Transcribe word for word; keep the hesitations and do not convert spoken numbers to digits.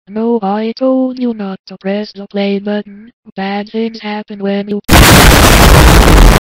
No, I told you not to press the play button. Bad things happen when you